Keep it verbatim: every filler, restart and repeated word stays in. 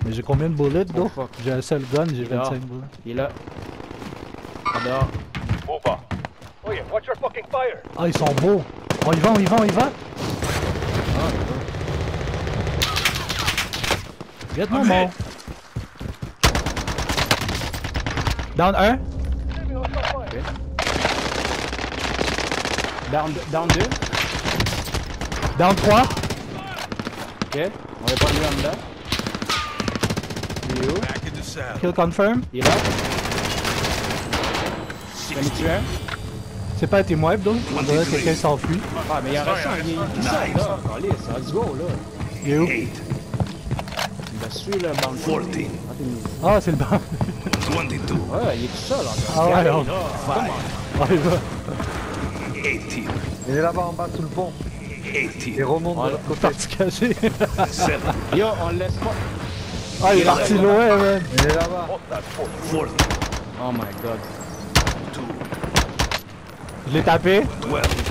Mais j'ai combien de bullets, Oh, d'eau? fuck. J'ai un seul gun, j'ai Il est là. vingt-cinq bullets. Il est là. En dehors. Over. Oh yeah, watch your fucking fire. Ah, ils sont beaux! On y va, on y va, on y va! Ah, Get moi mort! Down un. ok. Down, down deux. Down trois. Ok. On va pas lui en dedans. Il est où? Back in the saddle. Kill confirm. Il est là. J'en ai tué un. C'est pas un team wipe, donc. On dirait que quelqu'un s'enfuit. Ah, mais il y en reste un. Il est tout seul, là. Allez, let's go, là. Il est où? Eight. Il va suivre le bounty. Fourteen. Ah, t'es une- Ah, c'est le banc. Twenty-two. Ouais, il est tout seul, encore. Ah ouais, Allez, on- là. Five. On y va. Eighteen. Il est là-bas en bas sous le pont. Il Eighteen. remonte de Voilà. l'autre côté. Parti caché. Seven. Yo, on le laisse pas. Ah, il est parti loin, man. Il est là-bas. Fourteen. Oh my god. Two. Je l'ai tapé. Twelve.